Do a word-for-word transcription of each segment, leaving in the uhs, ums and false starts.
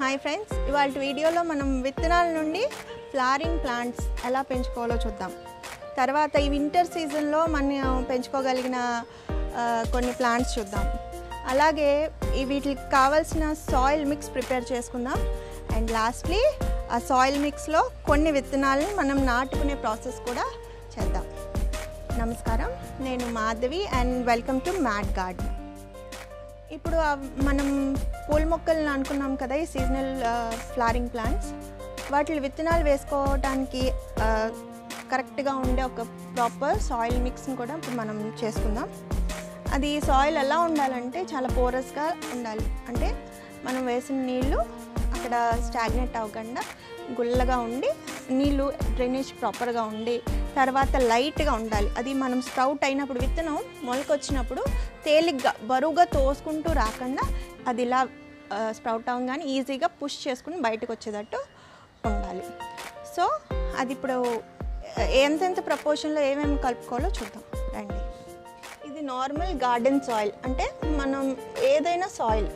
Hi friends, ఇవాళ వీడియోలో మనం విత్తనాల నుండి ఫ్లవరింగ్ ప్లాంట్స్ ఎలా పెంచుకోవాలో చూద్దాం. తర్వాత ఈ వింటర్ సీజన్లో మనం పెంచుకోగలిగిన కొన్ని ప్లాంట్స్ చూద్దాం. అలాగే ఈ వీటికి కావాల్సిన సాయిల్ మిక్స్ ప్రిపేర్ చేసుకుందాం. అండ్ లాస్ట్లీ ఆ సాయిల్ మిక్స్లో కొన్ని విత్తనాలను మనం నాటుకునే ప్రాసెస్ కూడా చేద్దాం. నమస్కారం, నేను Madhavi and welcome to mat garden. ఇప్పుడు మనం పూల మొక్కలను అనుకున్నాం కదా, ఈ సీజనల్ ఫ్లవరింగ్ ప్లాంట్స్. వాటి విత్తనాలు వేసుకోవడానికి కరెక్ట్గా ఉండే ఒక ప్రాపర్ సాయిల్ మిక్స్ని కూడా ఇప్పుడు మనం చేసుకుందాం. అది సాయిల్ ఎలా ఉండాలంటే చాలా పోరస్గా ఉండాలి. అంటే మనం వేసిన నీళ్ళు అక్కడ స్టాగ్నేట్ అవ్వకుండా గుల్లగా ఉండి, నీళ్ళు డ్రైనేజ్ ప్రాపర్గా ఉండి, తర్వాత లైట్గా ఉండాలి. అది మనం స్ప్రౌట్ అయినప్పుడు విత్తనం మొలకొచ్చినప్పుడు తేలిగ్గా బరువుగా తోసుకుంటూ రాకుండా అది ఇలా స్ప్రౌట్ అవ్వగానే ఈజీగా పుష్ చేసుకుని బయటకు వచ్చేటట్టు ఉండాలి. సో అది ఇప్పుడు ఎంతెంత ప్రపోర్షన్లో ఏమేమి కలుపుకోవాలో చూద్దాం రండి. ఇది నార్మల్ గార్డెన్ సాయిల్, అంటే మనం ఏదైనా soil,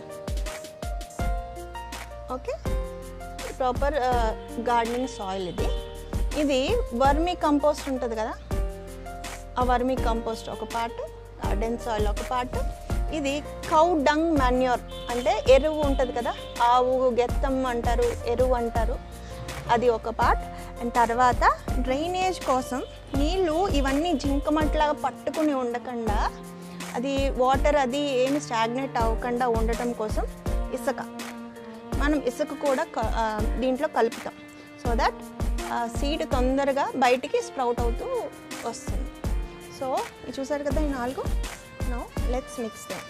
okay, proper gardening soil. ఇది ఇది వర్మీ కంపోస్ట్ ఉంటుంది కదా, ఆ వర్మీ కంపోస్ట్ ఒక పార్ట్, గార్డెన్ సాయిల్ ఒక పార్ట్. ఇది కౌ డంగ్ మాన్యూర్, అంటే ఎరువు ఉంటుంది కదా, ఆవు గెత్తం అంటారు, ఎరువు అంటారు, అది ఒక పార్ట్. అండ్ తర్వాత డ్రైనేజ్ కోసం నీళ్ళు ఇవన్నీ జింకమట్లాగా పట్టుకుని ఉండకుండా, అది వాటర్ అది ఏమి స్టాగ్నేట్ అవ్వకుండా ఉండటం కోసం ఇసుక, మనం ఇసుక కూడా దీంట్లో కలుపుతాం. సో దట్ సీడ్ తొందరగా బయటికి స్ప్రౌట్ అవుతూ వస్తుంది. సో ఇది చూసారు కదా ఈ నాలుగు. Now let's mix them.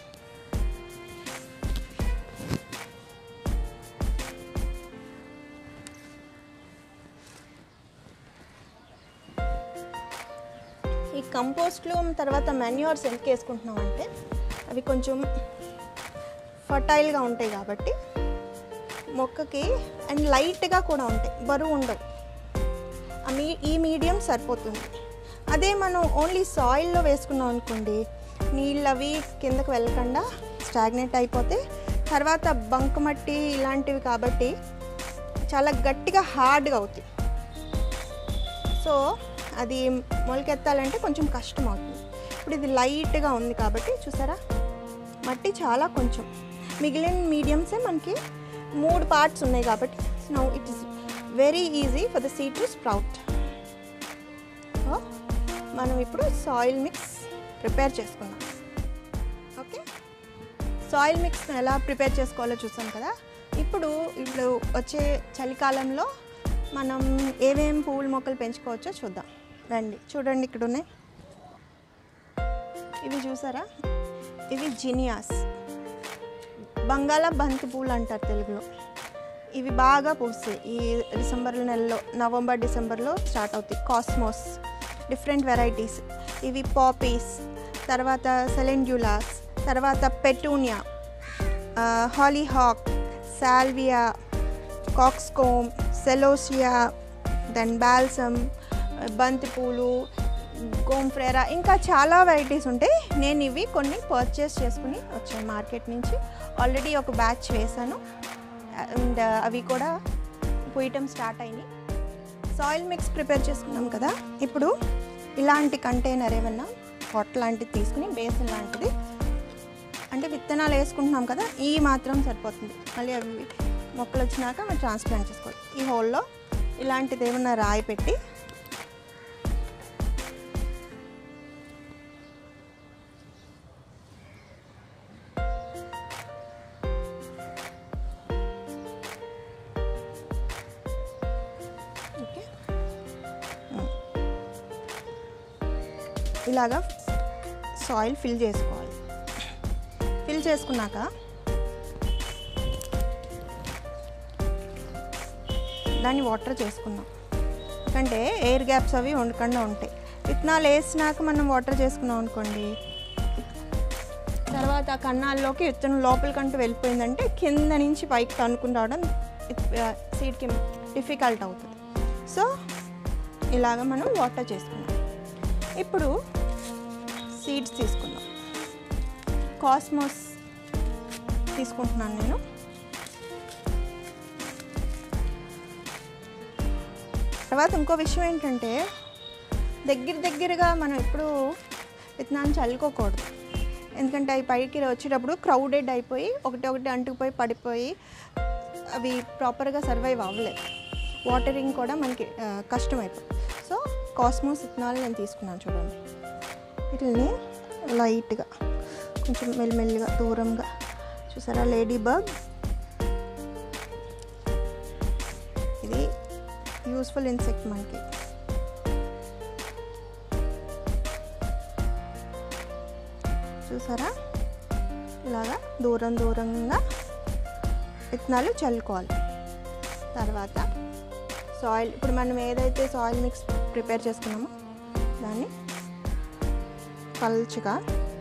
ఈ కంపోస్ట్లు తర్వాత మాన్యూర్స్ ఎందుకు వేసుకుంటున్నాం అంటే అవి కొంచెం ఫర్టైల్గా ఉంటాయి కాబట్టి మొక్కకి, అండ్ లైట్గా కూడా ఉంటాయి, బరువు ఉండవు. మీ ఈ మీడియం సరిపోతుంది. అదే మనం ఓన్లీ సాయిల్లో వేసుకున్నాం అనుకోండి, నీళ్ళు అవి కిందకు వెళ్ళకుండా స్టాగ్నేట్ అయిపోతే, తర్వాత బంకమట్టి ఇలాంటివి కాబట్టి చాలా గట్టిగా హార్డ్గా అవుతాయి. సో అది మొలకెత్తాలంటే కొంచెం కష్టం అవుతుంది. ఇప్పుడు ఇది లైట్గా ఉంది కాబట్టి చూసారా, మట్టి చాలా కొంచెం, మిగిలిన మీడియంసే మనకి మూడు పార్ట్స్ ఉన్నాయి కాబట్టి now it is very easy for the seed to sprout. So మనం ఇప్పుడు సాయిల్ మిక్స్ ప్రిపేర్ చేసుకున్నాం. ఓకే, సాయిల్ మిక్స్ ఎలా ప్రిపేర్ చేసుకోవాలో చూసాం కదా. ఇప్పుడు ఇప్పుడు వచ్చే చలికాలంలో మనం ఏమేమి పూల మొక్కలు పెంచుకోవచ్చో చూద్దాం రండి. చూడండి, ఇక్కడ ఉన్నాయి ఇవి చూసారా, ఇవి జినియాస్, బంగాళ బంతి పూలు అంటారు తెలుగులో. ఇవి బాగా పూస్తాయి ఈ డిసెంబర్ నెలలో, నవంబర్ డిసెంబర్లో స్టార్ట్ అవుతాయి. Cosmos, different varieties. ఇవి పాపీస్, తర్వాత సెలెండ్యులాస్, తర్వాత petunia, hollyhock, salvia, cockscomb, celosia, then balsam, బంతిపూలు, గోంఫ్రేరా, ఇంకా చాలా వెరైటీస్ ఉంటాయి. నేను ఇవి కొన్ని పర్చేస్ చేసుకుని వచ్చాను మార్కెట్ నుంచి. ఆల్రెడీ ఒక బ్యాచ్ వేసాను అండ్ అవి కూడా పూయటం స్టార్ట్ అయినాయి. సాయిల్ మిక్స్ ప్రిపేర్ చేసుకున్నాం కదా, ఇప్పుడు ఇలాంటి కంటైనర్ ఏమన్నా పొట్ట లాంటిది తీసుకుని, బేసిన్ లాంటిది, అంటే విత్తనాలు వేసుకుంటున్నాం కదా, ఈ మాత్రం సరిపోతుంది. మళ్ళీ అవి మొక్కలు వచ్చినాక మనం ట్రాన్స్ప్లాంట్ చేసుకోవాలి. ఈ హోల్లో ఇలాంటిది ఏమన్నా రాయి పెట్టి ఇలాగా సాయిల్ ఫిల్ చేసుకోవాలి. ఫిల్ చేసుకున్నాక దాన్ని వాటర్ చేసుకున్నాం, ఎందుకంటే ఎయిర్ గ్యాప్స్ అవి ఉండకుండా ఉంటాయి. విత్తనాలు వేసినాక మనం వాటర్ చేసుకున్నాం అనుకోండి, తర్వాత కన్నాల్లోకి విత్తనం లోపలికంటూ వెళ్ళిపోయిందంటే కింద నుంచి పైకి తన్నుకుని రావడం సీడ్కి డిఫికల్ట్ అవుతుంది. సో ఇలాగ మనం వాటర్ చేసుకున్నాం. ఇప్పుడు సీడ్స్ తీసుకుందాం. కాస్మోస్ తీసుకుంటున్నాను నేను. తర్వాత ఇంకో విషయం ఏంటంటే దగ్గర దగ్గరగా మనం ఎప్పుడూ విత్తనాన్ని చల్లుకోకూడదు. ఎందుకంటే అవి పైకి వచ్చేటప్పుడు క్రౌడెడ్ అయిపోయి ఒకటి ఒకటి అంటుకుపోయి పడిపోయి అవి ప్రాపర్గా సర్వైవ్ అవ్వలేదు. వాటరింగ్ కూడా మనకి కష్టమైపోతుంది. సో కాస్మోస్ విత్తనాలు నేను తీసుకున్నాను. చూడండి, వీటిని లైట్గా కొంచెం మెల్లిమెల్లిగా దూరంగా చూసారా, లేడీ బగ్. ఇది యూస్ఫుల్ ఇన్సెక్ట్ మనకి. చూసారా, ఇలాగా దూరం దూరంగా విత్తనాలు చల్లుకోవాలి. తర్వాత సాయిల్, ఇప్పుడు మనం ఏదైతే సాయిల్ మిక్స్ ప్రిపేర్ చేసుకున్నామో దాన్ని పల్చగా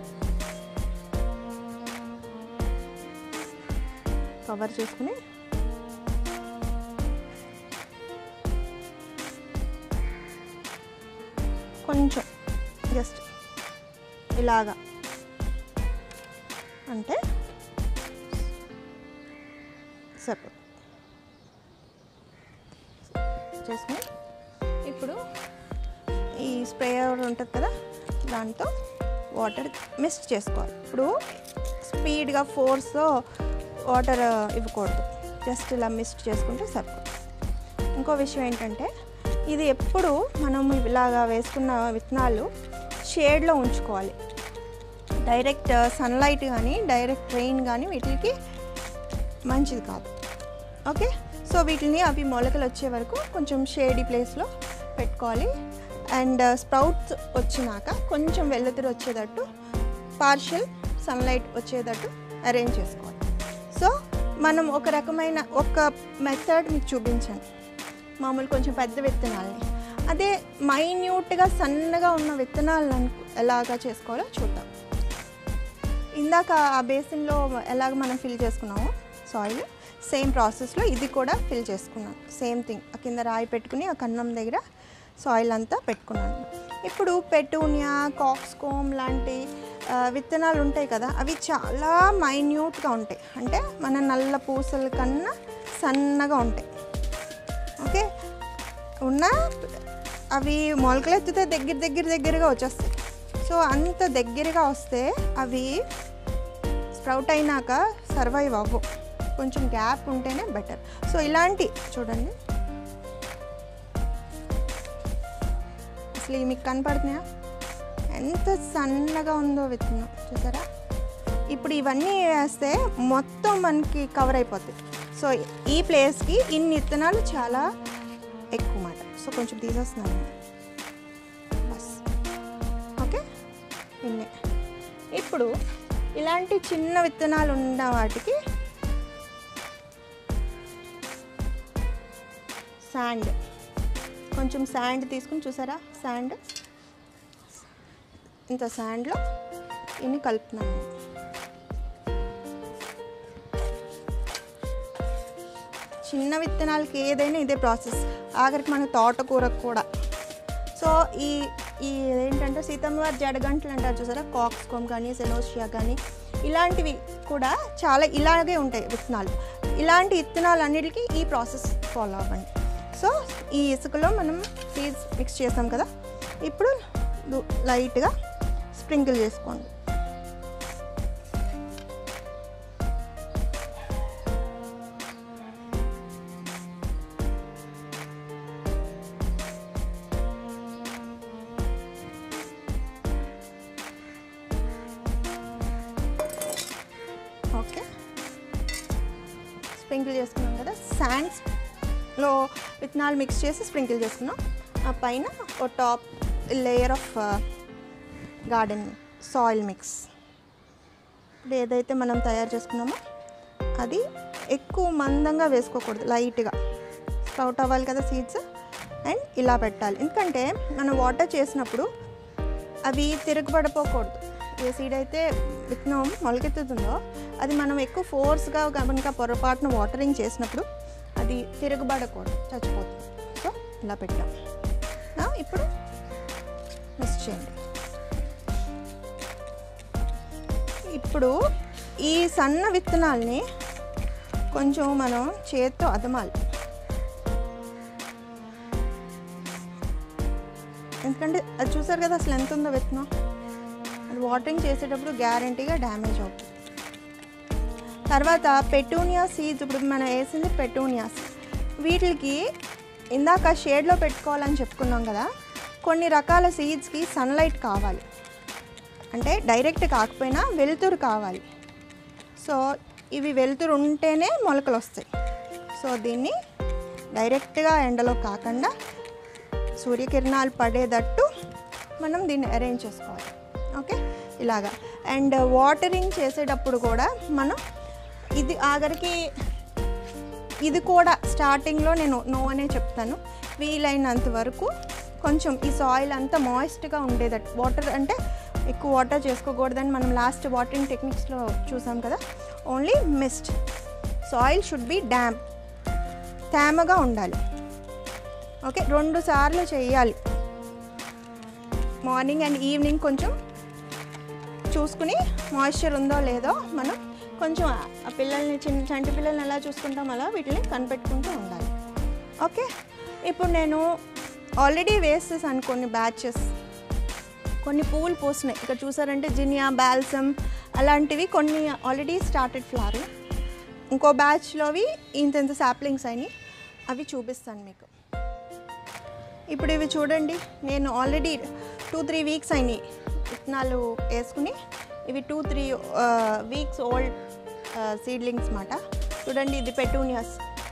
కవర్ చేసుకుని కొంచెం జస్ట్ ఇలాగా అంటే సరిపోతుంది. చేసుకుని ఇప్పుడు ఈ స్ప్రేయర్ ఉంటుంది కదా, దాంతో వాటర్ మిక్స్ చేసుకోవాలి. ఇప్పుడు స్పీడ్గా ఫోర్స్తో వాటర్ ఇవ్వకూడదు, జస్ట్ ఇలా మిక్స్ చేసుకుంటే సరిపోతుంది. ఇంకో విషయం ఏంటంటే ఇది ఎప్పుడు మనం ఇలాగా వేసుకున్న విత్తనాలు షేడ్లో ఉంచుకోవాలి. డైరెక్ట్ సన్లైట్ కానీ డైరెక్ట్ రెయిన్ కానీ వీటికి మంచిది కాదు. ఓకే, సో వీటిని అవి మొలకలు వచ్చే వరకు కొంచెం షేడీ ప్లేస్లో పెట్టుకోవాలి. అండ్ స్ప్రౌట్స్ వచ్చినాక కొంచెం వెలుతురు వచ్చేటట్టు, పార్షియల్ సన్లైట్ వచ్చేటట్టు అరేంజ్ చేసుకోవాలి. సో మనం ఒక రకమైన ఒక మెథడ్ మీకు చూపించాను, మామూలు కొంచెం పెద్ద విత్తనాలని. అదే మైన్యూట్గా సన్నగా ఉన్న విత్తనాలను ఎలాగా చేసుకోవాలో చూద్దాం. ఇందాక ఆ బేసిన్లో ఎలాగ మనం ఫిల్ చేసుకున్నామో సాయిల్, సేమ్ ప్రాసెస్లో ఇది కూడా ఫిల్ చేసుకున్నాను. సేమ్ థింగ్, ఆ కింద రాయి పెట్టుకుని ఆ కన్నం దగ్గర సాయిల్ అంతా పెట్టుకున్నాను. ఇప్పుడు పెటూనియా, కాక్స్కోమ్ లాంటి విత్తనాలు ఉంటాయి కదా, అవి చాలా మైన్యూట్గా ఉంటాయి. అంటే మన నల్ల పూసల కన్నా సన్నగా ఉంటాయి. ఓకే, ఉన్న అవి మొలకలెత్తితే దగ్గర దగ్గర దగ్గరగా వచ్చేస్తాయి. సో అంత దగ్గరగా వస్తే అవి స్ప్రౌట్ అయినాక సర్వైవ్ అవ్వవు, కొంచెం గ్యాప్ ఉంటేనే బెటర్. సో ఇలాంటి చూడండి, అసలు మీకు కనపడుతున్నాయా ఎంత సన్నగా ఉందో విత్తనం, చూసారా? ఇప్పుడు ఇవన్నీ వేస్తే మొత్తం మనకి కవర్ అయిపోతుంది. సో ఈ ప్లేస్కి ఇన్ని విత్తనాలు చాలా ఎక్కువ మాట. సో కొంచెం తీసేస్తున్నాను బస్. ఓకే, ఇన్నే. ఇప్పుడు ఇలాంటి చిన్న విత్తనాలు ఉన్న వాటికి శాండ్, కొంచెం శాండ్ తీసుకుని, చూసారా శాండ్, ఇంత శాండ్లో ఇన్ని కలుపుతున్నాను. చిన్న విత్తనాలకి ఏదైనా ఇదే ప్రాసెస్, ఆఖరికి మన తోటకూరకు కూడా. సో ఈ ఈ ఏంటంటే సీతమ్మవారి జడగంటలు అంటారు చూసారా, కాక్స్కోమ్ కానీ సెలోషియా కానీ ఇలాంటివి కూడా చాలా ఇలాగే ఉంటాయి విత్తనాలు. ఇలాంటి విత్తనాలు అన్నిటికీ ఈ ప్రాసెస్ ఫాలో అవ్వండి. సో ఈ ఇసుకలో మనం సీడ్స్ మిక్స్ చేసాం కదా, ఇప్పుడు లైట్గా స్ప్రింకిల్ చేసుకోండి. ఓకే, స్ప్రింకిల్ చేసుకున్నాం కదా, శాండ్స్లో విత్తనాలు మిక్స్ చేసి స్ప్రింకిల్ చేసుకున్నాం. ఆ పైన ఒక top layer of garden soil mix. ఇప్పుడు ఏదైతే మనం తయారు చేసుకున్నామో అది ఎక్కువ మందంగా వేసుకోకూడదు, లైట్గా స్ప్రౌట్ అవ్వాలి కదా సీడ్స్. అండ్ ఇలా పెట్టాలి, ఎందుకంటే మనం వాటర్ చేసినప్పుడు అవి తిరగబడిపోకూడదు. ఏ సీడ్ అయితే విత్తనం మొలకెత్తుతుందో అది మనం ఎక్కువ ఫోర్స్గా కనుక పొరపాటున వాటరింగ్ చేసినప్పుడు అది తిరగబడకూడదు, చచ్చిపోతుంది. సో ఇలా పెట్టాం. ఇప్పుడు మిక్స్ చేయండి. ఇప్పుడు ఈ సన్న విత్తనాల్ని కొంచెం మనం చేత్తో అదమాలి. ఎందుకంటే అది చూసారు కదా అసలు ఎంత ఉందో విత్తనం. అది వాటరింగ్ చేసేటప్పుడు గ్యారంటీగా డ్యామేజ్ అవుతుంది. తర్వాత పెటూనియా సీడ్స్, ఇప్పుడు మనం వేసింది పెటూనియాస్. వీటికి ఇందాక షేడ్లో పెట్టుకోవాలని చెప్పుకున్నాం కదా, కొన్ని రకాల సీడ్స్కి సన్లైట్ కావాలి, అంటే డైరెక్ట్ కాకపోయినా వెలుతురు కావాలి. సో ఇవి వెలుతురు ఉంటేనే మొలకలు వస్తాయి. సో దీన్ని డైరెక్ట్గా ఎండలో కాకుండా సూర్యకిరణాలు పడేటట్టు మనం దీన్ని అరేంజ్ చేసుకోవాలి. ఓకే, ఇలాగా. అండ్ వాటరింగ్ చేసేటప్పుడు కూడా మనం ఇది ఆఖరికి ఇది కూడా స్టార్టింగ్లో నేను నో అనే చెప్తాను. వీలైనంత వరకు కొంచెం ఈ సాయిల్ అంతా మాయిస్ట్గా ఉండేదట్టు, వాటర్ అంటే ఎక్కువ వాటర్ చేసుకోకూడదని మనం లాస్ట్ వాటరింగ్ టెక్నిక్స్లో చూసాం కదా. Only mist, soil should be damp, తేమగా ఉండాలి. ఓకే, రెండు సార్లు చేయాలి, మార్నింగ్ అండ్ ఈవినింగ్. కొంచెం చూసుకుని మాయిశ్చర్ ఉందో లేదో మనం కొంచెం ఆ పిల్లల్ని, చిన్న చంటి పిల్లల్ని ఎలా చూసుకుంటాం అలా వీటిని కనిపెట్టుకుంటూ ఉండాలి. ఓకే, ఇప్పుడు నేను ఆల్రెడీ వేసేసాను కొన్ని బ్యాచెస్, కొన్ని పూలు పూసినాయి. ఇక్కడ చూసారంటే జినియా, బాల్సమ్ అలాంటివి కొన్ని ఆల్రెడీ స్టార్టెడ్ ఫ్లవర్. ఇంకో బ్యాచ్లోవి ఇంత సాప్లింగ్స్ అయినాయి, అవి చూపిస్తాను మీకు. ఇప్పుడు ఇవి చూడండి, నేను ఆల్రెడీ టూ త్రీ వీక్స్ అయినాయి విత్తనాలు వేసుకుని. ఇవి two three weeks old seedlings మాట. చూడండి, ఇది petunias.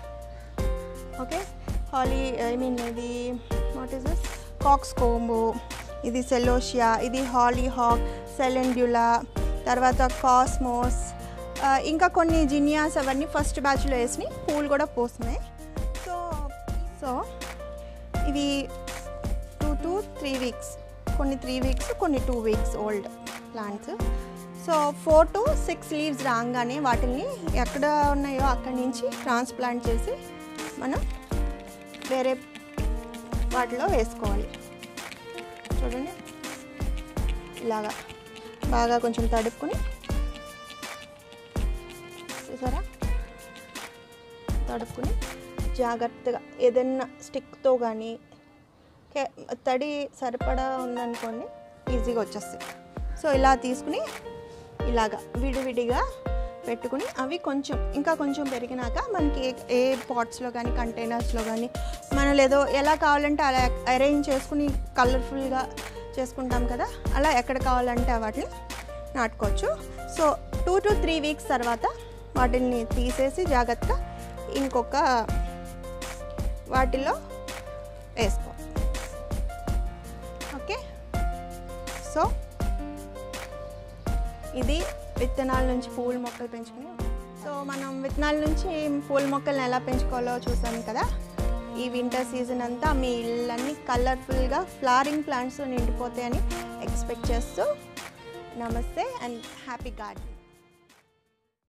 Okay, holly I mean ఇది what is this, cockscomb, ఇది సెలోషియా, ఇది హాలీ హాక్, సెలెండ్యులా, తర్వాత కాస్మోస్, ఇంకా కొన్ని జినియాస్ అవన్నీ ఫస్ట్ బ్యాచ్లో వేసినాయి, పూలు కూడా పోస్తున్నాయి. సో సో ఇవి టూ టు త్రీ వీక్స్, కొన్ని త్రీ వీక్స్ కొన్ని two weeks old plants. So four to six leaves రాగానే వాటిని ఎక్కడ ఉన్నాయో అక్కడి నుంచి ట్రాన్స్ప్లాంట్ చేసి మనం వేరే వాటిలో వేసుకోవాలి. చూడండి, ఇలాగా బాగా కొంచెం తడుపుకొని, చూసారా, తడుపుకొని జాగ్రత్తగా ఏదైనా స్టిక్తో కానీ తడి సరిపడా ఉందనుకోండి ఈజీగా వచ్చేస్తాయి. సో ఇలా తీసుకుని ఇలాగా విడివిడిగా పెట్టుకుని అవి కొంచెం ఇంకా కొంచెం పెరిగినాక మనకి ఏ పాట్స్లో కానీ కంటైనర్స్లో కానీ మనం లేదో ఎలా కావాలంటే అలా అరేంజ్ చేసుకుని కలర్ఫుల్గా చేసుకుంటాం కదా, అలా ఎక్కడ కావాలంటే వాటిని నాటుకోవచ్చు. So two to three weeks తర్వాత వాటిని తీసేసి జాగ్రత్తగా ఇంకొక వాటిలో వేసుకో. ఓకే, సో ఇది విత్తనాల నుంచి పూల మొక్కలు పెంచుకుని. సో మనం విత్తనాల నుంచి పూల మొక్కలను ఎలా పెంచుకోవాలో చూసాం కదా. ఈ వింటర్ సీజన్ అంతా మీ ఇళ్ళన్నీ కలర్ఫుల్గా ఫ్లవరింగ్ ప్లాంట్స్ నిండిపోతాయని ఎక్స్పెక్ట్ చేస్తూ నమస్తే అండ్ హ్యాపీ గార్డెన్.